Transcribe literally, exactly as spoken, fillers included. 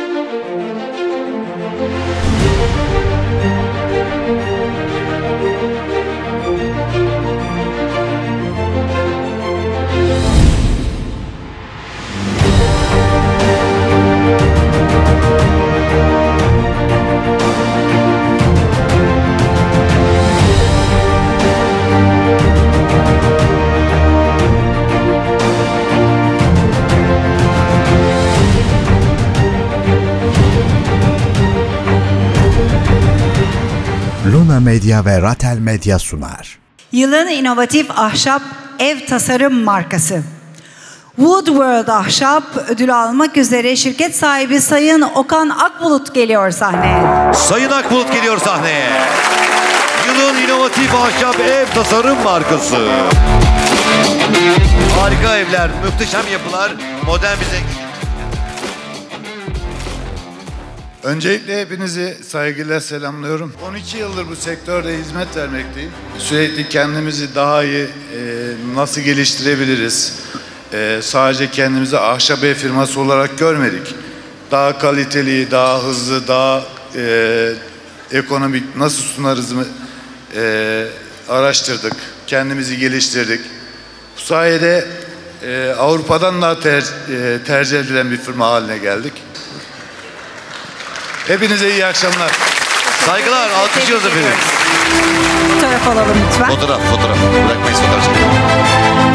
Luna Medya ve Ratel Medya sunar. Yılın inovatif ahşap ev tasarım markası. Woodworld Ahşap ödülü almak üzere şirket sahibi Sayın Okan Akbulut geliyor sahneye. Sayın Akbulut geliyor sahneye. Yılın inovatif ahşap ev tasarım markası. Harika evler, muhteşem yapılar, modern bir zenginlik. Öncelikle hepinizi saygıyla selamlıyorum. on iki yıldır bu sektörde hizmet vermekteyim. Sürekli kendimizi daha iyi e, nasıl geliştirebiliriz? E, sadece kendimizi ahşap ev firması olarak görmedik. Daha kaliteli, daha hızlı, daha e, ekonomik nasıl sunarız mı e, araştırdık. Kendimizi geliştirdik. Bu sayede e, Avrupa'dan daha ter, e, tercih edilen bir firma haline geldik. Hepinize iyi akşamlar. Saygılar, alkışlıyoruz efendim. Fotoğraf alalım lütfen. Fotoğraf, fotoğraf. Bırakmayız fotoğraf çekelim.